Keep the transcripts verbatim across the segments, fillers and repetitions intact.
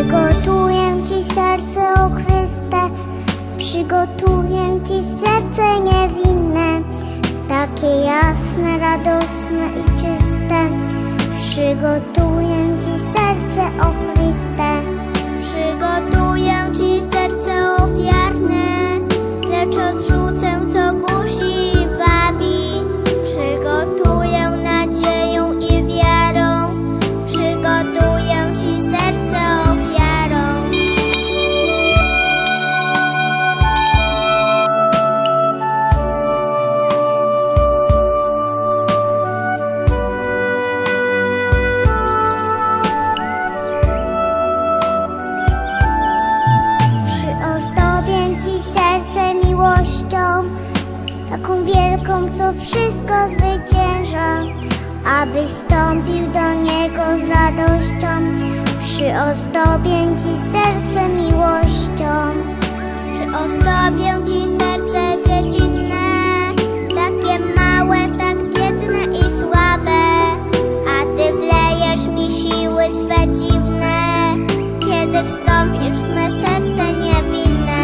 Przygotuję Ci serce, o Chryste, przygotuję Ci serce niewinne, takie jasne, radosne i czyste. Przygotuję Ci serce, o Chryste. Przygotuję Ci serce ofiarne, lecz odrzucę, co kusi i wabi. Przygotuję nadzieją i wiarą, przygotuję Ci serce ofiarą. Przyozdobię Ci serce miłością, taką wielką, co wszystko zwycięża, abyś wstąpił do Niego z radością. Przyozdobię Ci serce miłością. Przyozdobię Ci serce dziecinne, takie małe, tak biedne i słabe, a Ty wlejesz mi siły swe dziwne, kiedy wstąpisz w me serce niewinne.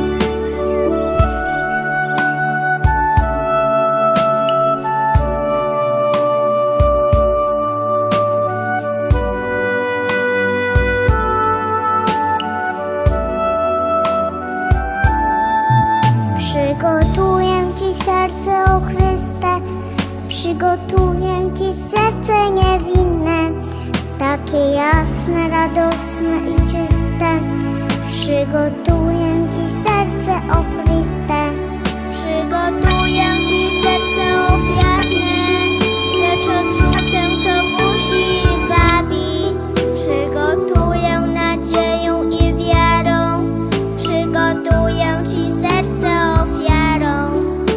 Przygotuję Ci serce, o Chryste, przygotuję Ci serce niewinne, takie jasne, radosne i czyste. Przygotuję Ci serce, o Chryste. Przygotuję Ci serce ofiarne, lecz odrzucę, co kusi i wabi. Przygotuję nadzieją i wiarą, przygotuję Ci serce ofiarą.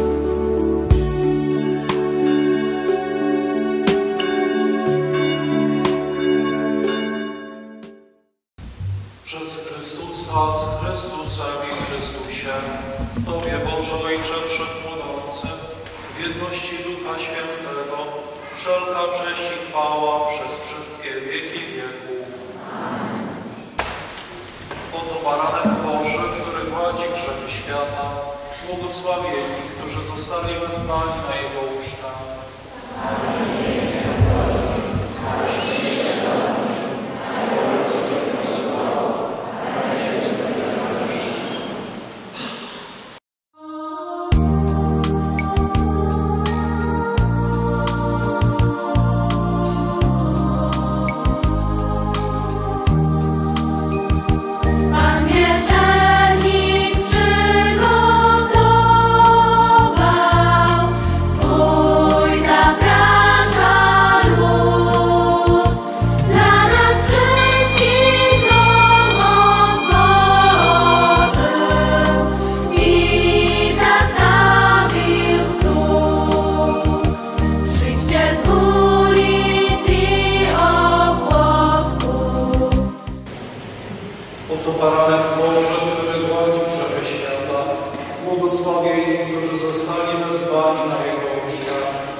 Przez Chrystusa, z Chrystusem i w Chrystusie, Tobie, Boże Ojcze Wszechmogący, w jedności Ducha Świętego, wszelka cześć i chwała przez wszystkie wieki wieków. Oto baranek Boży, który gładzi grzechy świata, błogosławieni, którzy zostali wezwani na Jego ucztę. Błogosławieni, którzy zostali wezwani na Jego ucztę.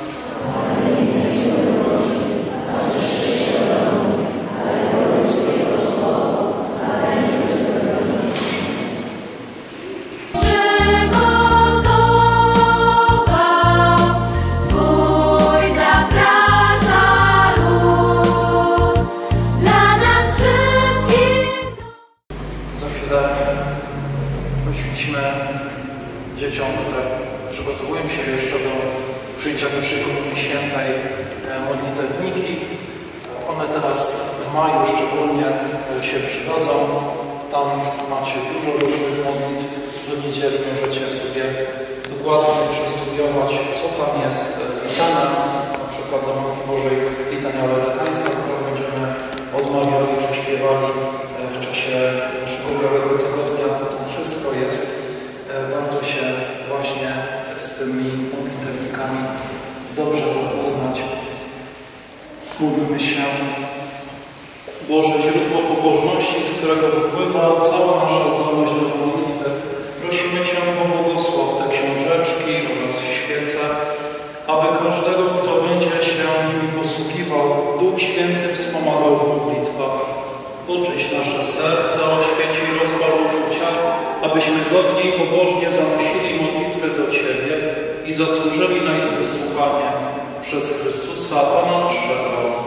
Za chwilę poświęcimy dzieciom, które przygotowują się jeszcze do przyjęcia pierwszej komunii świętej, modlitewniki. One teraz w maju szczególnie się przydadzą. Tam macie dużo różnych modlitw do niedzieli. Możecie sobie dokładnie przestudiować, co tam jest litania, na przykład do Matki Bożej litania loretańska, którą będziemy odmawiali czy śpiewali w czasie naszego białego tygodnia. To, to wszystko jest. Warto się właśnie z tymi modlitewnikami dobrze zapoznać. Módlmy się. Boże, źródło pobożności, z którego wypływa cała nasza zdolność do modlitwy, prosimy Cię o błogosław te książeczki oraz świece, aby każdego, kto będzie się nimi posługiwał, Duch Święty wspomagał w modlitwach. Oczyść nasze serce, oświeć i rozpal uczucia, abyśmy godnie i pobożnie zanosili modlitwy do Ciebie i zasłużyli na ich wysłuchanie przez Chrystusa Pana naszego.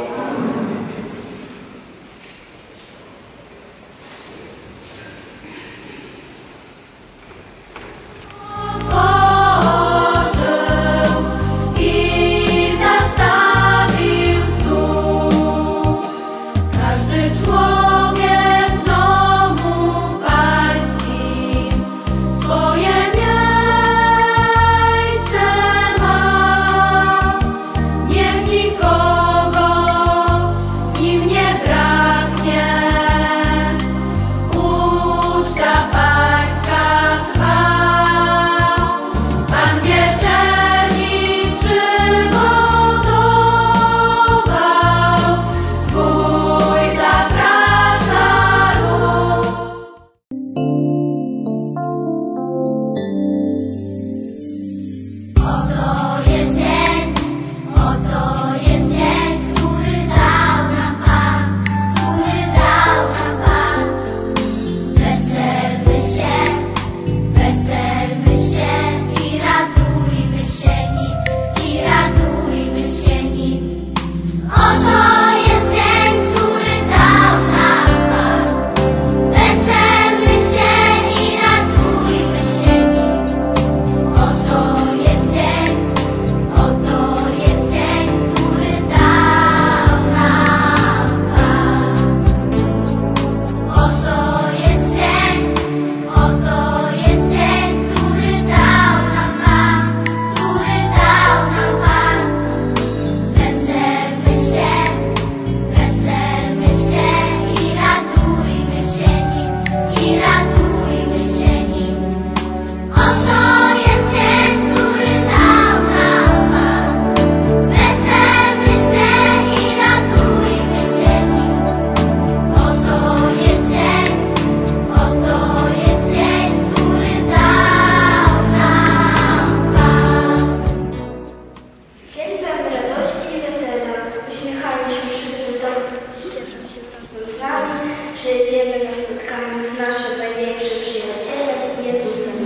Przyjdziemy na spotkanie z naszym największym przyjacielem, Jezusem.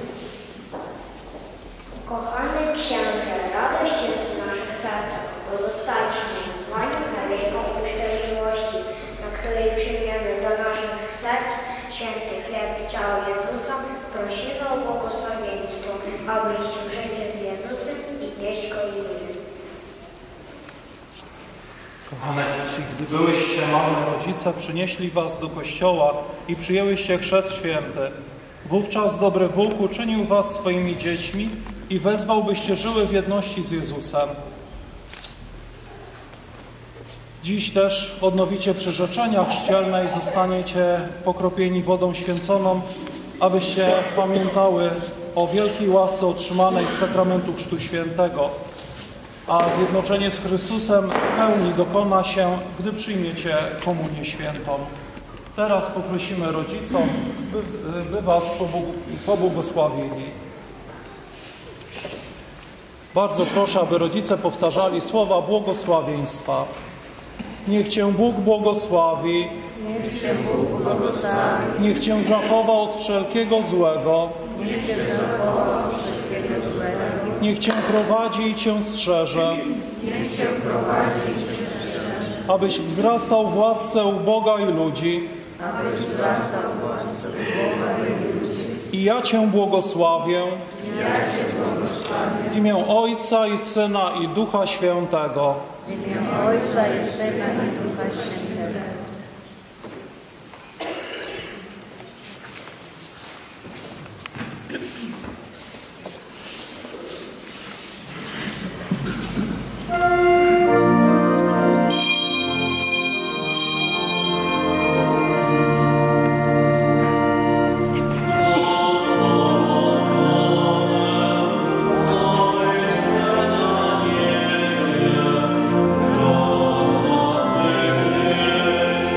Kochany Księże, radość jest w naszych sercach, bo dostaliśmy wezwanie na wielką ucztę miłości, na której przyjmiemy do naszych serc święty chleb i ciało Jezusa. Prosimy o błogosławieństwo, aby iść w życie z Jezusem i nieść Go imię. Kochane dzieci, gdy byłyście małe, rodzice przynieśli was do kościoła i przyjęłyście chrzest święty. Wówczas dobry Bóg uczynił was swoimi dziećmi i wezwał, byście żyły w jedności z Jezusem. Dziś też odnowicie przyrzeczenia chrzcielne i zostaniecie pokropieni wodą święconą, abyście pamiętały o wielkiej łasce otrzymanej z sakramentu Chrztu Świętego. A zjednoczenie z Chrystusem w pełni dokona się, gdy przyjmiecie komunię świętą. Teraz poprosimy rodziców, by, by was pobłogosławili. Bardzo proszę, aby rodzice powtarzali słowa błogosławieństwa. Niech Cię Bóg błogosławi. Niech Cię Bóg błogosławi. Niech Cię zachowa od wszelkiego złego. Niech Cię zachowa od wszelkiego złego. Niech Cię prowadzi i Cię strzeże. Niech Cię prowadzi i Cię strzeże. Abyś wzrastał w łasce u Boga i ludzi. Abyś wzrastał w łasce u Boga i ludzi. I ja Cię błogosławię. I ja Cię błogosławię. W imię Ojca i Syna i Ducha Świętego. W imię Ojca i Syna i Ducha Świętego. Thank you.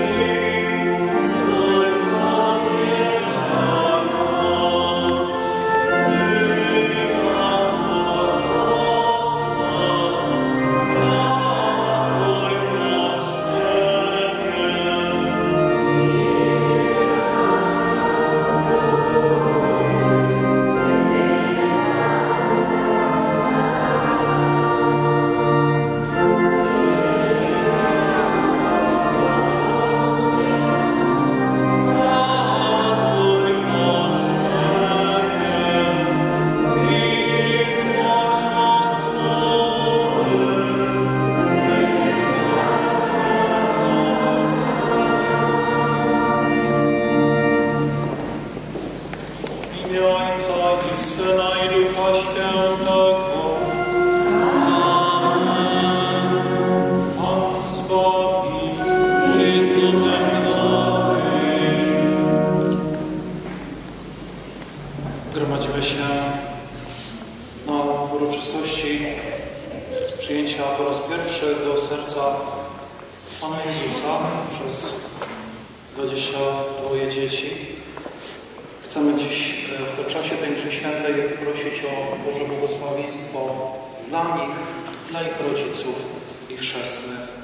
Gromadzimy się na uroczystości przyjęcia po raz pierwszy do serca Pana Jezusa przez dwadzieścia dwoje dzieci. Chcemy dziś w czasie tej mszy świętej prosić o Boże błogosławieństwo dla nich, dla ich rodziców i chrzestnych.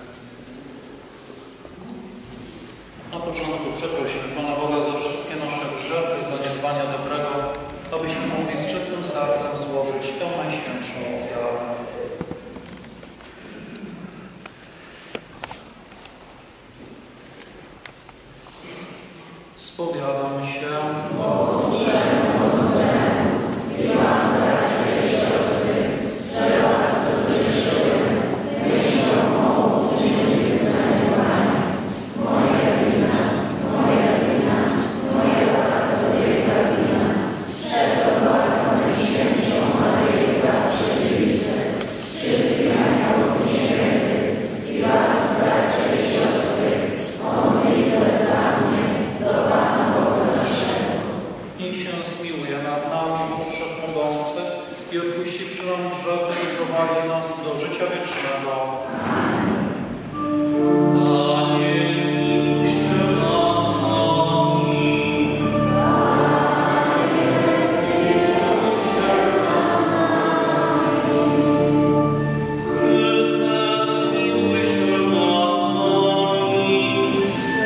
Na początku przeprosimy Pana Boga za wszystkie nasze grzechy i zaniedbania dobrego, abyśmy mogli z czystym sercem złożyć tę najświętszą ofiarę. Spowiadam się i odpuści nam grzechy i prowadzi nas do życia wiecznego. Panie, zmiłuj się nad nami. Panie, zmiłuj się nad nami. Chryste, zmiłuj się nad nami.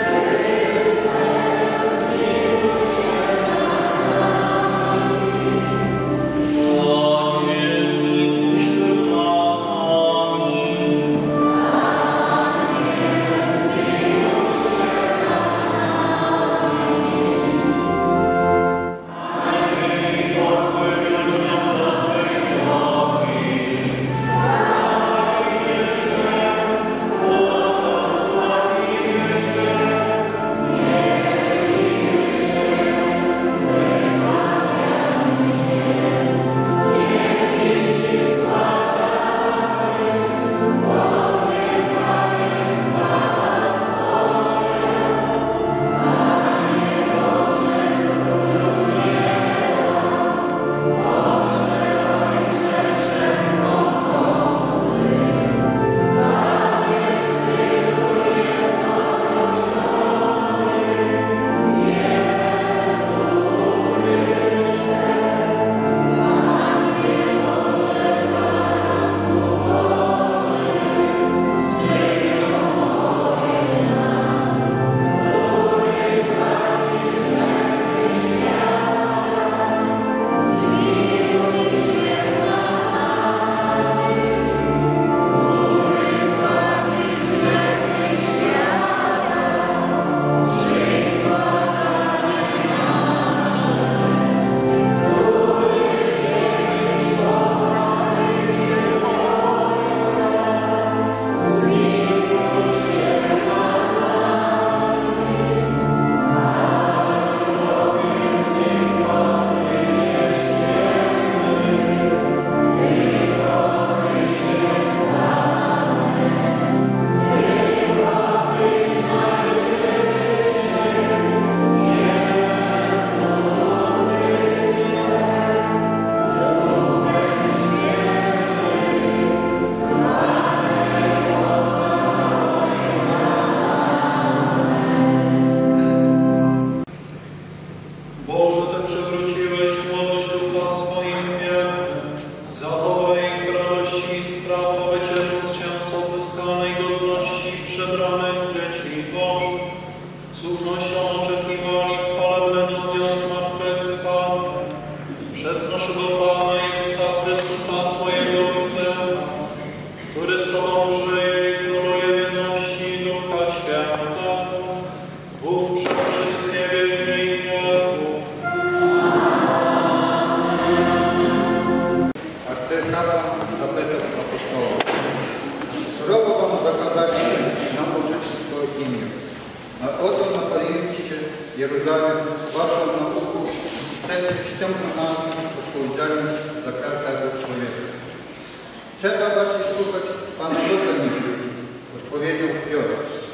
Jeruzalem, waszą nauką i stanie ściągną nami odpowiedzialność za każdego człowieka. Trzeba bardziej słuchać Pana Boga niż ludzi, odpowiedział Piotr.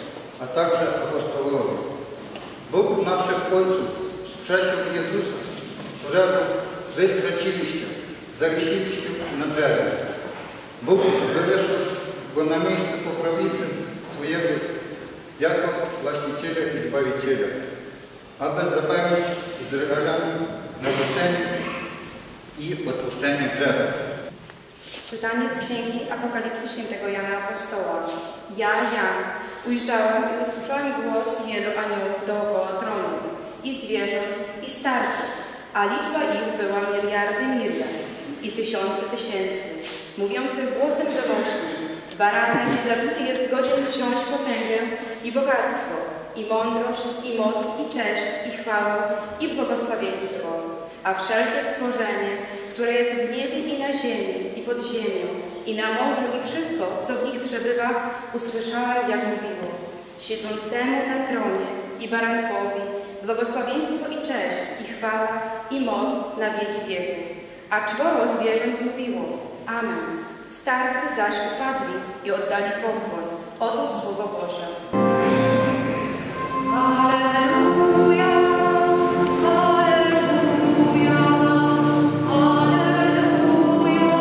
także apostołowie. Bóg naszych ojców wskrzesił Jezusa, którego wy straciliście, zawiesiliście na drzewie. Bóg wywieszył go na miejsce po prawicy swojego jako właściciela i zbawiciela, aby zapewnić Izraelanom nawrócenie i odpuszczenie grzechów. Czytanie z Księgi Apokalipsy Świętego Jana Apostoła. Ja, Jan, ujrzałem i usłyszałem głos wielu aniołów dookoła tronu, i zwierząt, i starców, a liczba ich była miliardy miliard i tysiące tysięcy, mówiących głosem żałośnym: Baranek zabity jest godzien wziąć potęgę i bogactwo, i mądrość, i moc, i cześć, i chwałę, i błogosławieństwo. A wszelkie stworzenie, które jest w niebie i na ziemi, i pod ziemią, i na morzu, i wszystko, co w nich przebywa, usłyszałem, jak mówiło: siedzącemu na tronie i barankowi błogosławieństwo i cześć, i chwała, i moc na wieki wieków. A czworo zwierząt mówiło: Amen. Starcy zaś upadli i oddali pokłon. Oto słowo Boże. Alleluja, alleluja, alleluja,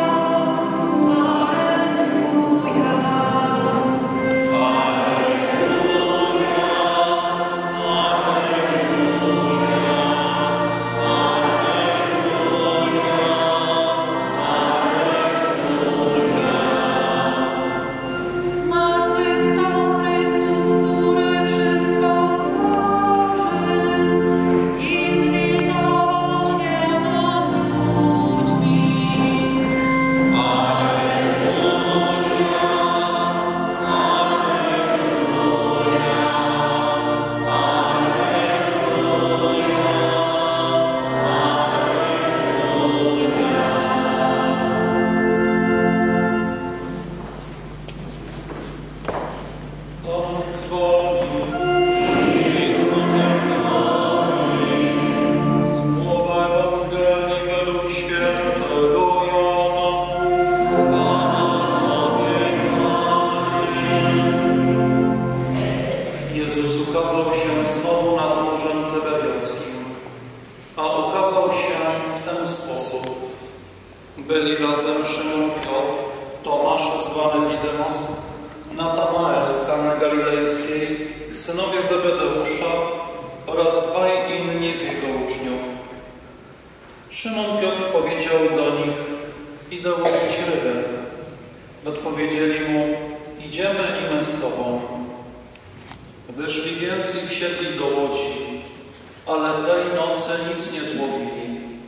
Byli razem Szymon Piotr, Tomasz zwany Didymos, Natanael z Kany Galilejskiej, synowie Zebedeusza oraz dwaj inni z jego uczniów. Szymon Piotr powiedział do nich: idę łowić ryby. Odpowiedzieli mu: idziemy i my z tobą. Wyszli więc i wsiedli do łodzi, ale tej nocy nic nie złowili.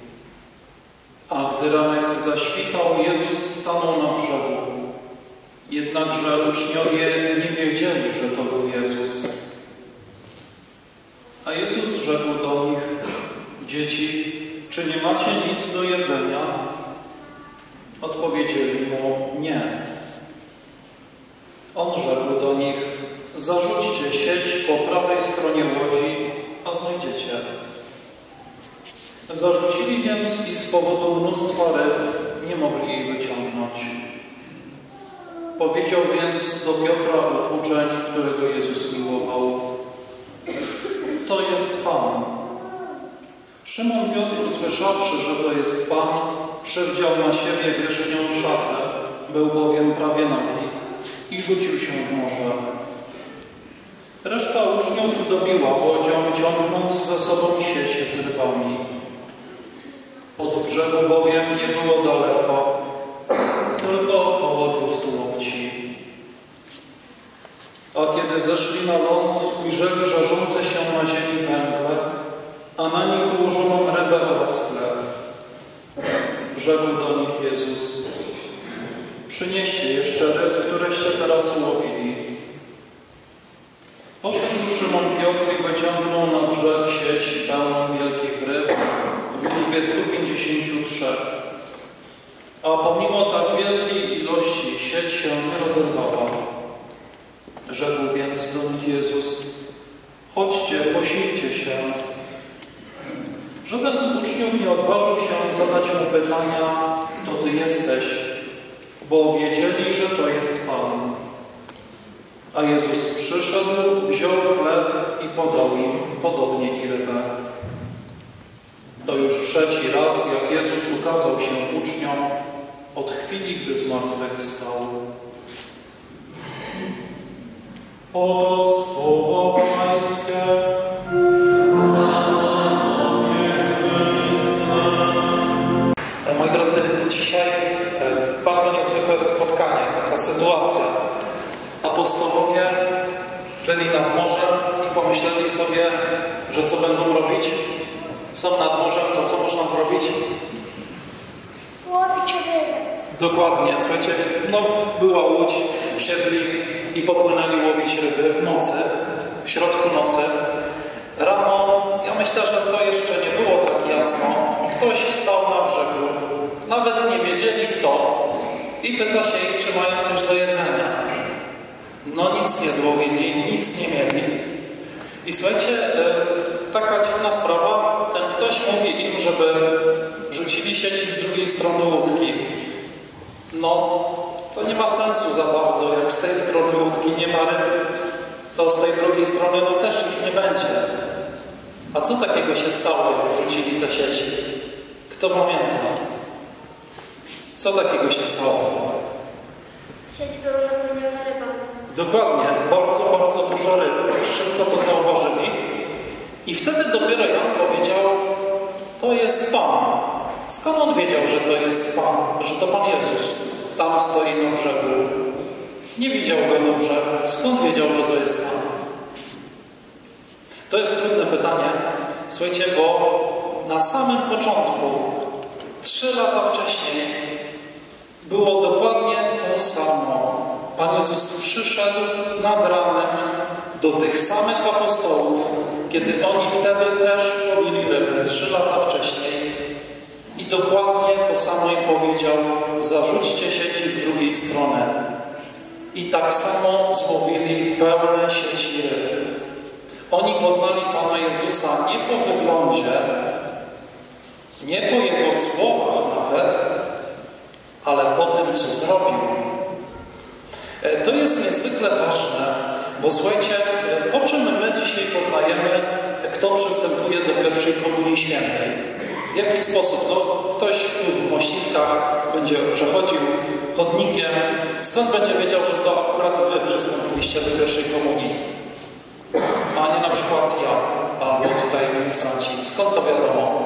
A gdy ranek zaświtał, Jezus stanął na brzegu. Jednakże uczniowie nie wiedzieli, że to był Jezus. A Jezus rzekł do nich: dzieci, czy nie macie nic do jedzenia? Odpowiedzieli mu: nie. On rzekł do nich: zarzućcie sieć po prawej stronie łodzi, a znajdziecie. Zarzucili więc i z powodu mnóstwa ryb nie mogli jej wyciągnąć. Powiedział więc do Piotra ów uczeń, którego Jezus miłował: to jest Pan. Szymon Piotr, usłyszawszy, że to jest Pan, przywdział na siebie wierzchnią szatę, był bowiem prawie nagi, i rzucił się w morze. Reszta uczniów dobiła łodzią, ciągnąc za sobą sieć z rybami. Od brzegu bowiem nie było daleko, tylko około dwustu łokci. A kiedy zeszli na ląd, ujrzeli żarzące się na ziemi węgle, a na nich ułożoną rybę oraz chleb. Rzekł do nich Jezus: przynieście jeszcze ryb, któreście teraz ułowili. Poszedł Szymon Piotr i wyciągnął na brzeg sieć pełną wielkich ryb w liczbie stu pięćdziesięciu trzech. A pomimo tak wielkiej ilości sieć się nie rozerwała. Rzekł więc do nich Jezus: chodźcie, posilcie się. Żaden z uczniów nie odważył się zadać mu pytania: to Ty jesteś, bo wiedzieli, że to jest Pan. A Jezus przyszedł, wziął wziął chleb i podał im, podobnie i rybę. To już trzeci raz, jak Jezus ukazał się uczniom od chwili, gdy zmartwychwstał. Oto słowo Pańskie. Moi drodzy, dzisiaj bardzo niezwykłe spotkanie, taka sytuacja. Apostołowie byli nad morzem i pomyśleli sobie, że co będą robić? Są nad morzem, to co można zrobić? Łowić rybę. Dokładnie, słuchajcie, no była łódź, wsiedli i popłynęli łowić ryby w nocy, w środku nocy. Rano, ja myślę, że to jeszcze nie było tak jasno, ktoś wstał na brzegu, nawet nie wiedzieli kto i pyta się ich, czy mają coś do jedzenia. No nic nie złowili, nic nie mieli. I słuchajcie, taka dziwna sprawa, ten ktoś mówi im, żeby rzucili sieci z drugiej strony łódki. No, to nie ma sensu za bardzo, jak z tej strony łódki nie ma ryb, to z tej drugiej strony no też ich nie będzie. A co takiego się stało, jak rzucili te sieci? Kto pamięta? Co takiego się stało? Sieć była napełniona rybą. Dokładnie, bardzo, bardzo dużo ryb. Szybko to zauważyli. I wtedy dopiero Jan powiedział, to jest Pan. Skąd on wiedział, że to jest Pan? Że to Pan Jezus tam stoi na brzegu? Nie widział go dobrze. Skąd wiedział, że to jest Pan? To jest trudne pytanie. Słuchajcie, bo na samym początku, trzy lata wcześniej, było dokładnie to samo. Pan Jezus przyszedł nad ranem do tych samych apostołów, kiedy oni wtedy też łowili ryby, trzy lata wcześniej. I dokładnie to samo im powiedział, zarzućcie sieci z drugiej strony. I tak samo złowili pełne sieci ryb. Oni poznali Pana Jezusa nie po wyglądzie, nie po Jego słowach nawet, ale po tym, co zrobił. To jest niezwykle ważne, bo słuchajcie, po czym my dzisiaj poznajemy, kto przystępuje do pierwszej Komunii Świętej? W jaki sposób? No, ktoś w Mościskach będzie przechodził chodnikiem. Skąd będzie wiedział, że to akurat wy przystąpiliście do pierwszej Komunii? A nie na przykład ja, albo tutaj ministranci. Skąd to wiadomo?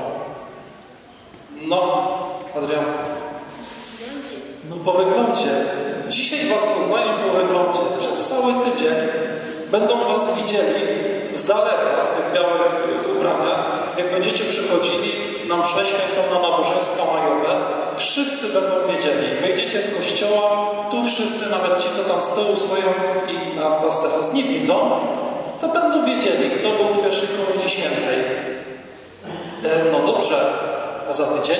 No, Adrian. No po wyglądzie. Dzisiaj was poznają po wyglądzie. Przez cały tydzień będą was widzieli z daleka w tych białych ubraniach. Jak będziecie przychodzili na mszę świętą, na nabożeństwa majowe, wszyscy będą wiedzieli. Wyjdziecie z kościoła, tu wszyscy, nawet ci, co tam z tyłu stoją i nas, was teraz nie widzą, to będą wiedzieli, kto był w pierwszej Komunii Świętej. E, no dobrze, a za tydzień?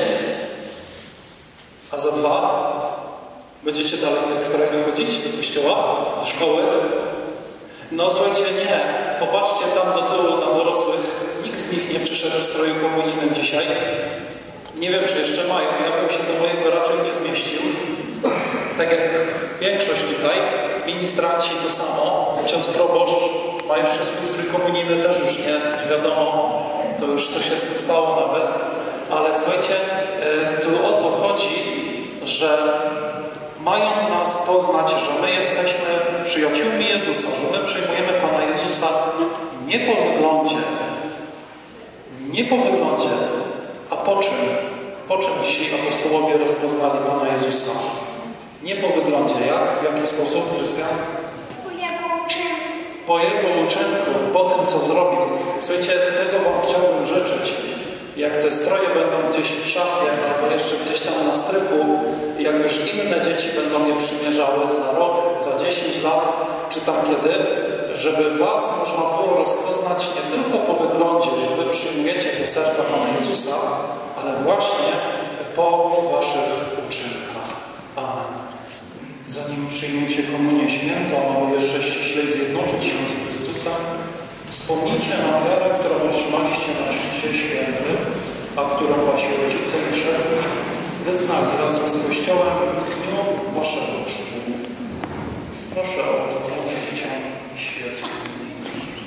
A za dwa? Będziecie dalej w tych strojach chodzić do kościoła, do szkoły? No słuchajcie, nie. Popatrzcie tam do tyłu na dorosłych. Nikt z nich nie przyszedł w stroju komunijnym dzisiaj. Nie wiem, czy jeszcze mają. Ja bym się do mojego raczej nie zmieścił. Tak jak większość tutaj. Ministranci to samo. Ksiądz proboszcz ma jeszcze swój strój komunijny, też już nie, nie wiadomo. To już coś się z tym stało nawet. Ale słuchajcie, tu o to chodzi, że mają nas poznać, że my jesteśmy przyjaciółmi Jezusa, że my przyjmujemy Pana Jezusa nie po wyglądzie, nie po wyglądzie, a po czym? Po czym dzisiaj apostołowie rozpoznali Pana Jezusa? Nie po wyglądzie. Jak? W jaki sposób, Krystian? Po Jego uczynku. Po Jego uczynku, po tym, co zrobił. Słuchajcie, tego wam chciałbym życzyć. Jak te stroje będą gdzieś w szafie, albo jeszcze gdzieś tam na strychu, jak już inne dzieci będą je przymierzały za rok, za dziesięć lat, czy tam kiedy, żeby was można było rozpoznać nie tylko po wyglądzie, że wy przyjmujecie do serca Pana Jezusa, ale właśnie po waszych uczynkach. Amen. Zanim przyjmiecie Komunię Świętą, aby jeszcze ściślej zjednoczyć się z Chrystusem, wspomnijcie na wiarę, którą otrzymaliście na Chrzcie Świętym, a którą wasi rodzice i chrzestni wyznali razem z Kościołem w dniu waszego chrztu. Proszę o to, dzieciom świeckim.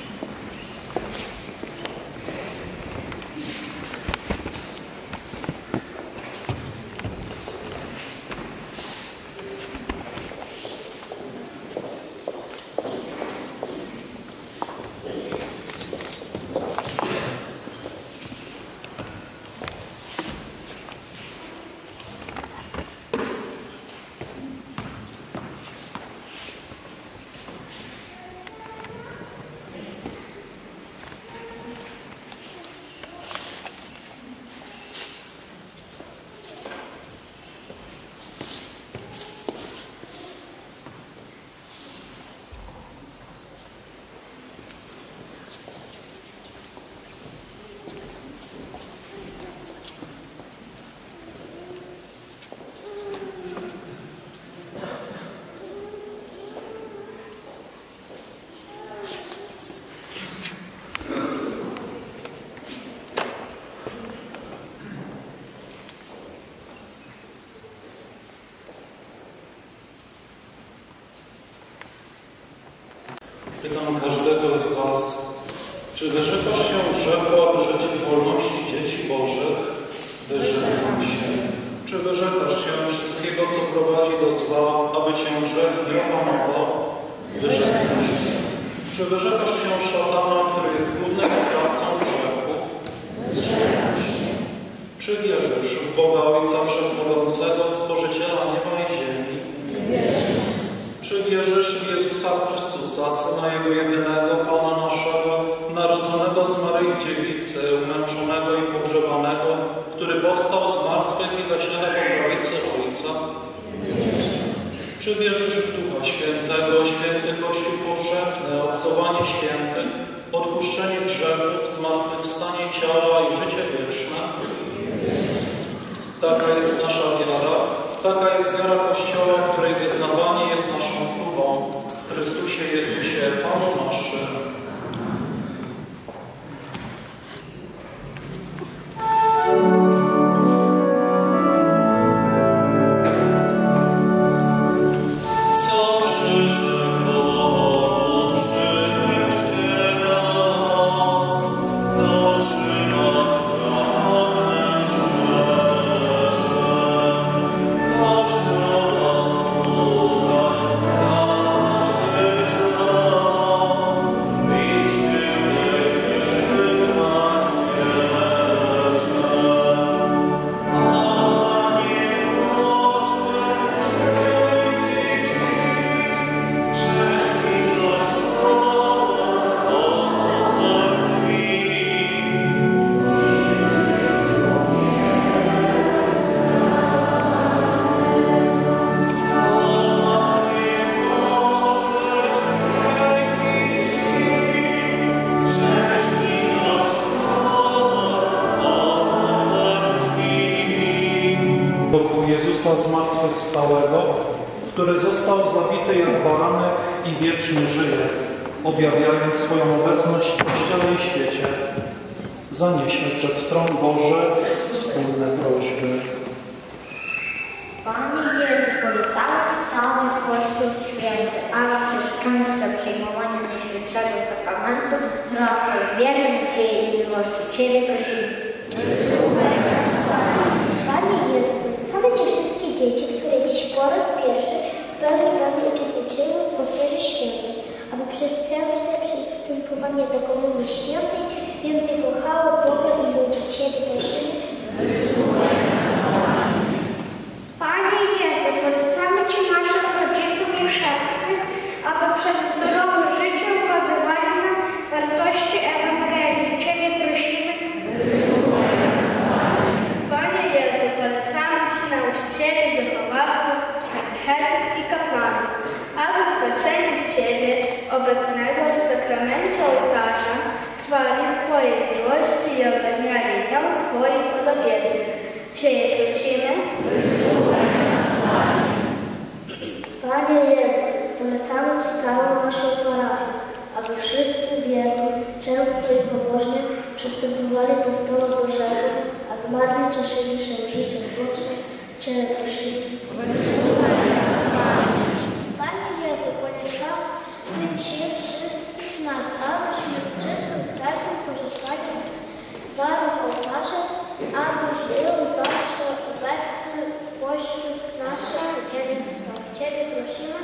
Pytam każdego z was, czy wyrzekasz się grzechu, aby żyć w wolności dzieci Bożych? Wyrzekam się. Czy wyrzekasz się wszystkiego, co prowadzi do zła, aby cię grzech nie opanował? Wyrzekam się. Czy wyrzekasz się szatana, który jest głównym sprawcą grzechu? Wyrzekam się. Czy wierzysz w Boga Ojca Wszechmogącego, Stworzyciela nieba i ziemi? Wierzę. Czy wierzysz w Jezusa Chrystusa, Syna Jego jedynego, Pana naszego, narodzonego z Maryi Dziewicy, umęczonego i pogrzebanego, który powstał z martwych i zasiada po prawicy Ojca? Wierzę. Czy wierzysz w Ducha Świętego, święty Kościół powszechny, obcowanie świętych, odpuszczenie grzechów, zmartwychwstanie ciała i życie wieczne? Taka jest nasza wiara, taka jest wiara Kościoła, której wyznawanie jest naszą próbą. W Chrystusie Jezusie, Panu naszym. Jezusa zmartwychwstałego, który został zabity jak baranek i wiecznie żyje, objawiając swoją obecność w Kościele i świecie, zanieśmy przed tron Boży wspólne prośby. Panie Jezu, polecamy Ci cały Kościół Święty, aby przez częste przyjmowanie Najświętszego Sakramentu wzrastał w wierze, nadziei i miłości Ciebie prosimy. Panie Jezu, polecamy Ci wszystkie dzieci, które dziś po raz pierwszy w pełni Panu uczestniczyły w ofierze świętej, aby przez częste przystępowanie do Komunii Świętej więcej kochały Boga i ludzi Ciebie prosimy. Panie Jezu, polecamy Ci naszych rodziców i chrzestnych, aby przez cudowne życie ukazywali nam wartości Ewangelii. Ciebie prosimy. Panie Jezu, polecamy Ci nauczycieli, wychowawców, katechetów i kapłanów, aby wpatrzeni w Ciebie, obecnego w sakramencie ołtarza, trwali w Twojej miłości i ogarniali nią swoich podobieństw. Ciebie prosimy. Panie Jezu, polecamy Ci całą naszą parafię, aby wszyscy wierni, często i pobożnie przystępowali do stołu Bożego, a zmarli cieszyli się życiem wiecznym. Ciebie prosimy. Panie Jezu, polecamy Cię wszystkich z nas, abyśmy z czystym sercem korzystali z daru ołtarza, abyś był zawsze obecny pośród naszych codziennych spraw. Ciebie prosimy.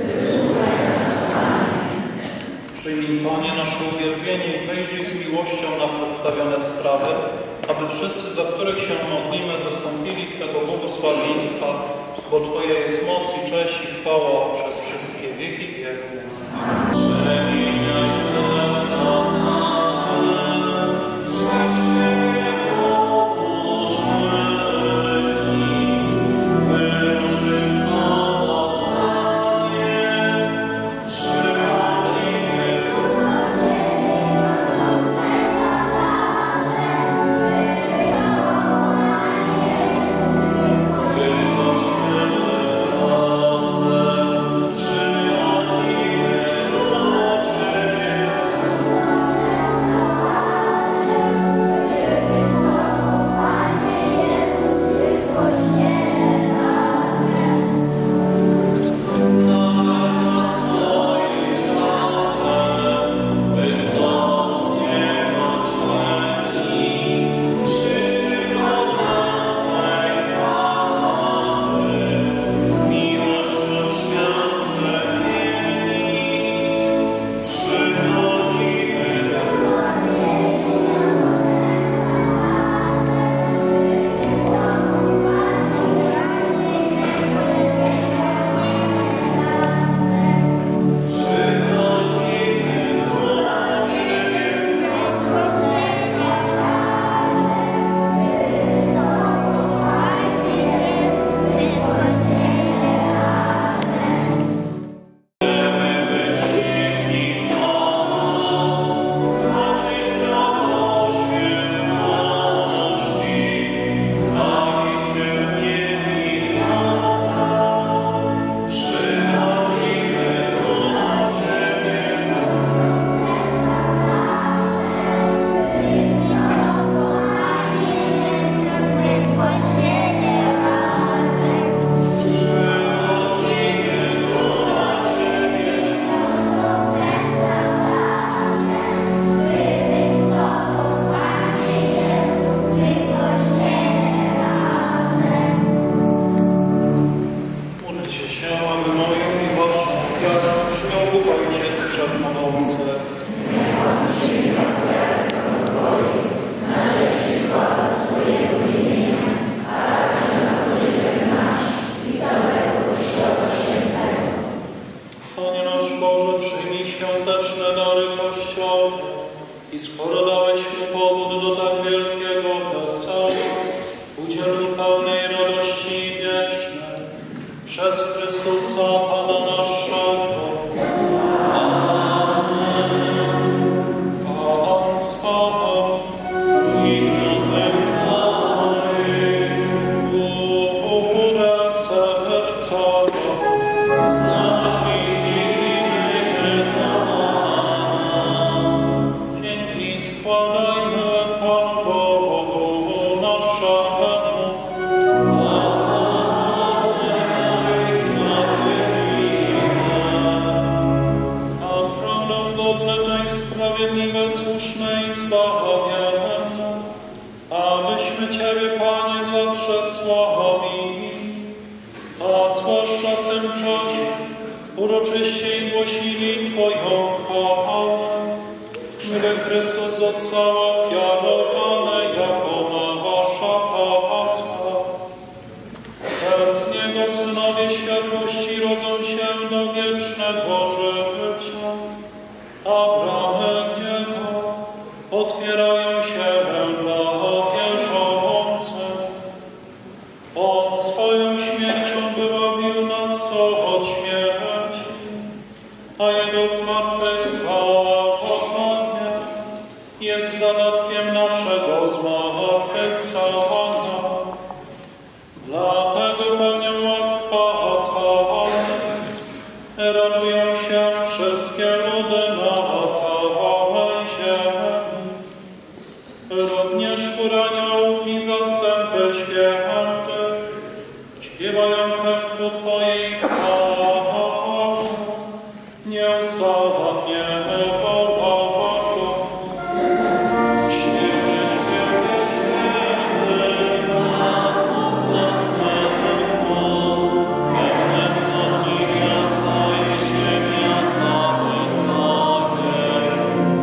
Przyjmij, Panie, nasze uwielbienie i wyjrzyj z miłością na przedstawione sprawy, aby wszyscy, za których się modlimy, dostąpili Twego błogosławieństwa, bo Twoja jest moc i cześć i chwała przez wszystkie wieki wieków. Przychodzimy i skoro dałeś mu powód do tak wielkiego wesela, udziel mu pełnej radości wiecznej przez Chrystusa Pana naszego. Amen. Pan z Panem i z duchem Twoim, górę serca zacznijmy Pana. Dzięki składajmy Pan Bogu naszemu. Sprawiedliwe, słuszne i zbawienne, abyśmy Ciebie, Panie, zawsze sławili, a zwłaszcza w tym czasie uroczyście głosili Twoją chwałę, gdy Chrystus został ofiarowany jako nasza Pascha. Bez Niego synowie światłości rodzą się do wiecznego życia, a bramy nieba otwierają się dla wierzących. On swoją śmiercią wybawił nas od śmierci, a Jego zmartwychwstanie jest zadatkiem naszego zmartwychwstania. Dlatego pełnią łask paschalnych radują się wszystkie ludy na całej ziemi. Również chór aniołów i zastępy świętych śpiewają chętku Twojej chwały, nieustannie wołają. Święty, święty, święty, Pan Bóg zastępów, pełne są niebiosa i ziemia chwały Twojej.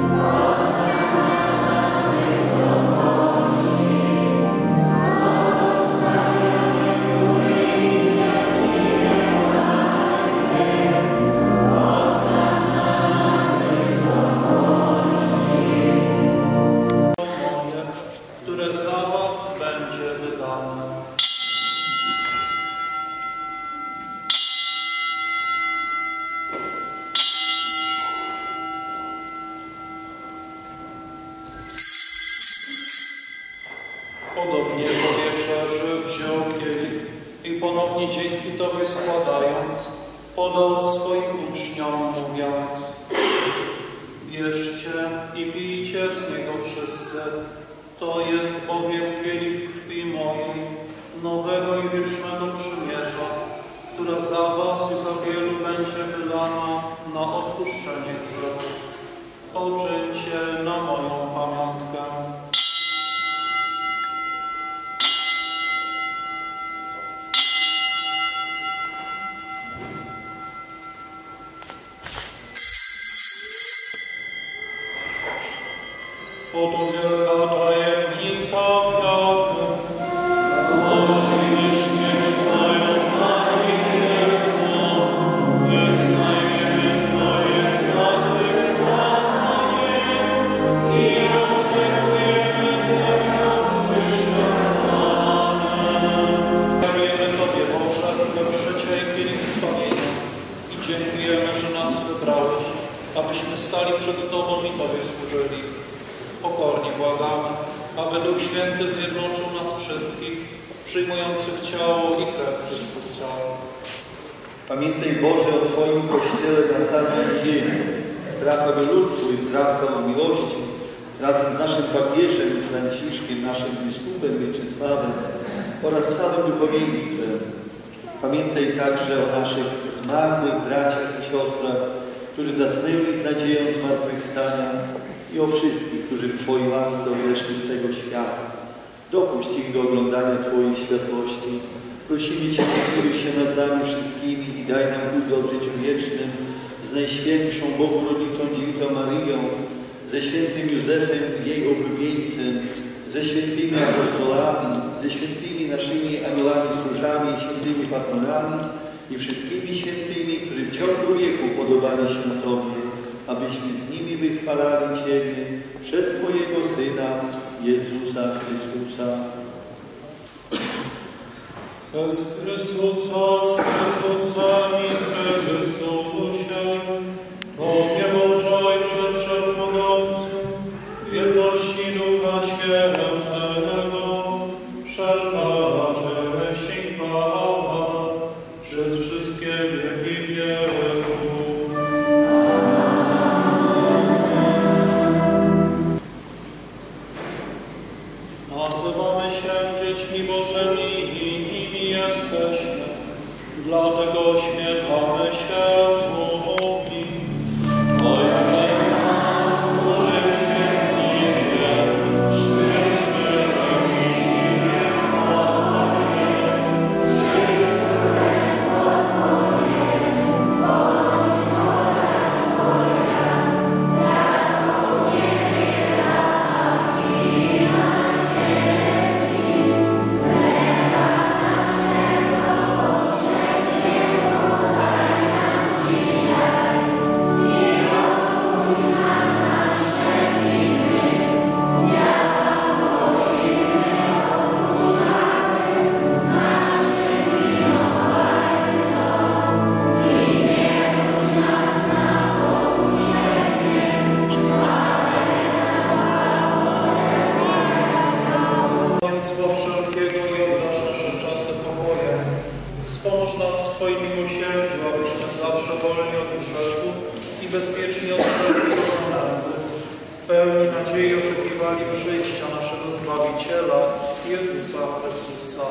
Moje, które za Was będzie wydane. Podobnie po wieczerzy wziął kielich i ponownie dzięki Tobie składając, podał swoim uczniom, mówiąc: bierzcie i pijcie z niego wszyscy, to jest bowiem kielich krwi mojej, nowego i wiecznego przymierza, która za Was i za wielu będzie wylana na odpuszczenie grzechów. Poczyńcie na moją pamiątkę. Oto wielka tajemnica wiary. Głosimy śmierć Twoją, Panie Jezu, wyznajemy Twoje zmartwychwstanie i oczekujemy Twojego przyszłowania. Dziękujemy Tobie, Boże, we przeciej kielich zbawienia i dziękujemy, że nas wybrałeś, abyśmy stali przed Tobą i Tobie służyli. Pokornie błagamy, aby Duch Święty zjednoczył nas wszystkich, przyjmujących ciało i krew Chrystusa. Pamiętaj, Boże, o Twoim Kościele na całej ziemi. Spraw, aby lud Twój wzrastał w miłości razem z naszym papieżem Franciszkiem, naszym biskupem Mieczysławem oraz całym duchowieństwem. Pamiętaj także o naszych zmarłych braciach i siostrach, którzy zasnęli z nadzieją zmartwychwstania, i o wszystkich, którzy w Twojej łasce odeszli z tego świata. Dopuść ich do oglądania Twojej światłości. Prosimy Cię, pochyl się nad nami wszystkimi i daj nam udział w życiu wiecznym z Najświętszą Bogu Rodzicą Dziewicą Maryją, ze świętym Józefem, jej oblubieńcem, ze świętymi apostolami, ze świętymi naszymi aniołami stróżami i świętymi patronami i wszystkimi świętymi, którzy w ciągu wieku podobali się Tobie, abyśmy z nimi wychwalali Ciebie przez Twojego Syna, Jezusa Chrystusa. Z Chrystusa, z Chrystusa i Chrystusie, Tobie Boże Ojcze Wszechmogący, w jedności Ducha Świętego, wszelka cześć i chwała przez wszystkie wieki wieków. Nazywamy się dziećmi Bożymi i nimi jesteśmy, dlatego śmiechamy się mówi. Ojcze nasz, któryś jest w niebie, święć się imię Twoje, przyjdź królestwo Twoje, bądź wola Twoja, jako w niebie, tak i na ziemi. Chleba naszego powszedniego daj nam dzisiaj i odpuść nam nasze winy, jako i my odpuszczamy naszym winowajcom. I nie wódź nas na pokuszenie, ale nas zbaw od Państwa wszelkiego i oddasz nasze czasy pokojem. Wspomóż nas w swoim miłosierdziu, abyśmy zawsze wolni od grzechu i bezpieczni od wszelkiego znęty, w pełni nadziei oczekiwali przyjścia naszego Zbawiciela, Jezusa Chrystusa.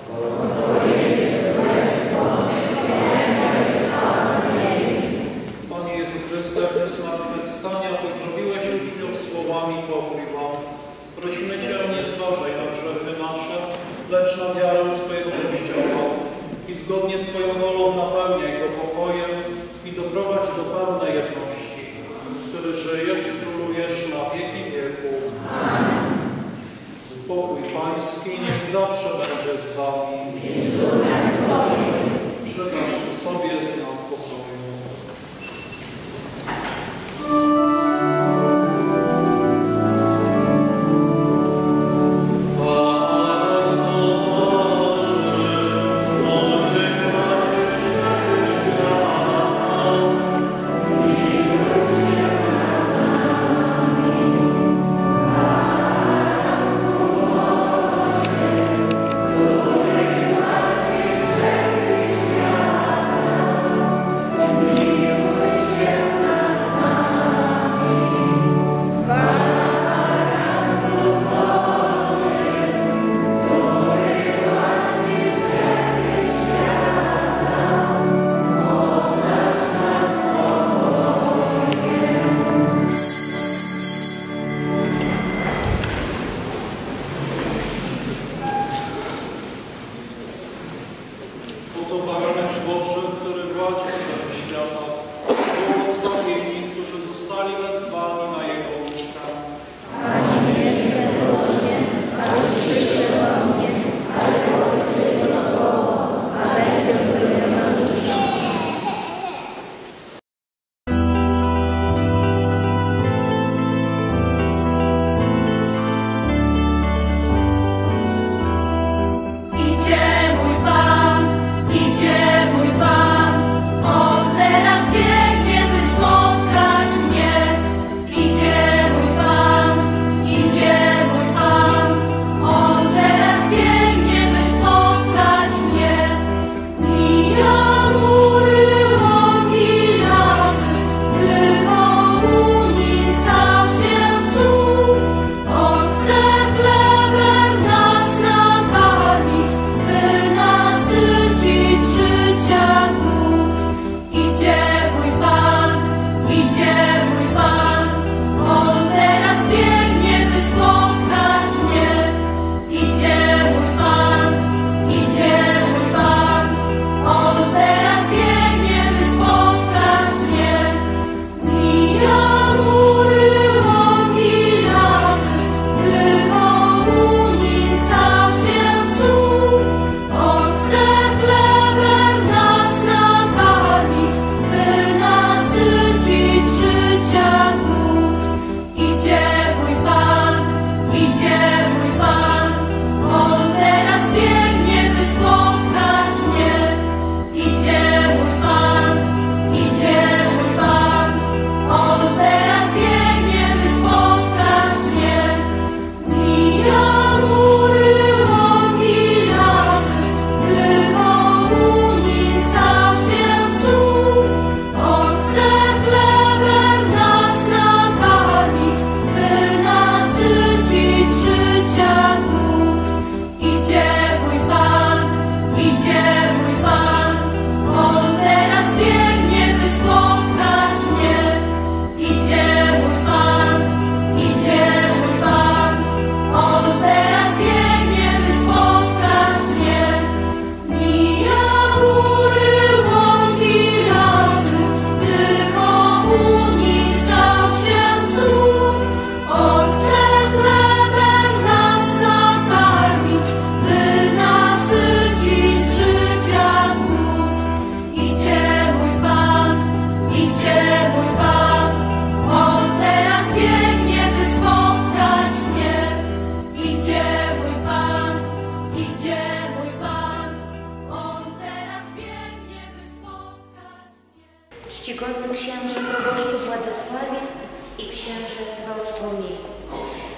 Panie Jezu Chryste, w tym zmartwychwstania uzdrowiłeś uczniów słowami pokój wam. Prosimy Cię, nie zważaj na grzechy nasze, lecz na wiarę swojego Kościoła i zgodnie z Twoją wolą napełniaj go pokojem i doprowadź do pełnej jedności, który żyjesz i królujesz na wieki wieków. Amen. Pokój Pański niech zawsze będzie z Wami. Przekażcie sobie znak pokoju. Thank you.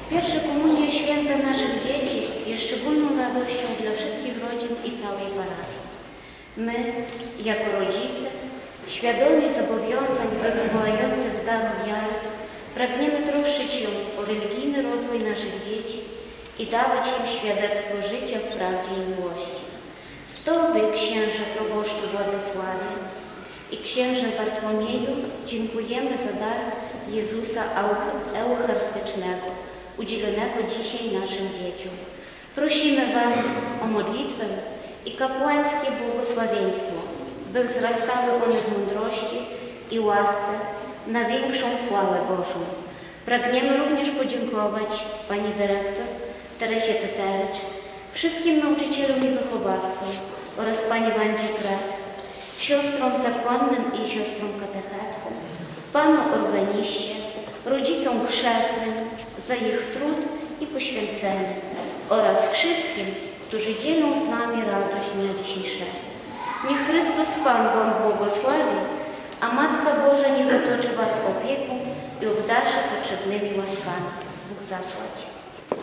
Pierwsze komunie święta naszych dzieci jest szczególną radością dla wszystkich rodzin i całej parafii. My, jako rodzice, świadomie zobowiązań wychowujących z daru wiary, pragniemy troszczyć się o religijny rozwój naszych dzieci i dawać im świadectwo życia w prawdzie i miłości. Tobie, księże proboszczu Władysławie i księże Bartłomieju, dziękujemy za dar Jezusa Eucharystycznego, udzielonego dzisiaj naszym dzieciom. Prosimy Was o modlitwę i kapłańskie błogosławieństwo, by wzrastały one w mądrości i łasce na większą chwałę Bożą. Pragniemy również podziękować Pani Dyrektor Teresie Teterycz, wszystkim nauczycielom i wychowawcom oraz Pani Wandzie Krek, siostrom zakonnym i siostrom katechetkom, Panu organiście, rodzicom chrzestnym za ich trud i poświęcenie oraz wszystkim, którzy dzielą z nami radość dnia dzisiejszego. Niech Chrystus Pan Wam błogosławi, a Matka Boża niech otoczy Was opieką i obdarzy potrzebnymi łaskami. Bóg zapłać.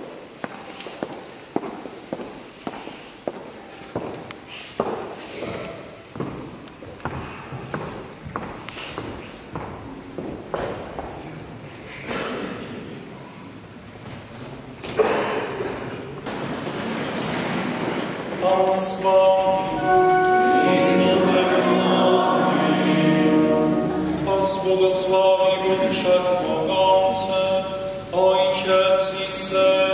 Pan z Wami i z Duchem Was błogosławi Bóg Wszechmogący, Ojciec i Syn